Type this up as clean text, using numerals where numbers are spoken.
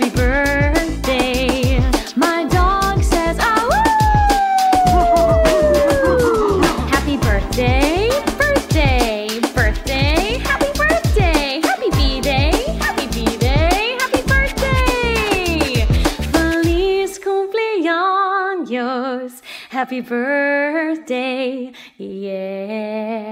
happy birthday. My dog says, "Ah, woo!" Happy birthday, birthday, birthday, happy birthday, happy B-day, happy B-day, happy birthday. Feliz cumpleaños, happy birthday, yeah.